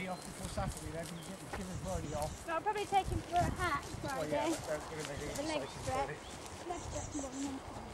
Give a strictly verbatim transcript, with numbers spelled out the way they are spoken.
Friday off before Saturday then, you get the Killer Friday off. So I'll probably take him for a hat Friday. Well, yeah, but don't give him any The leg exercise stretch. Friday. Leg stretch more than anything.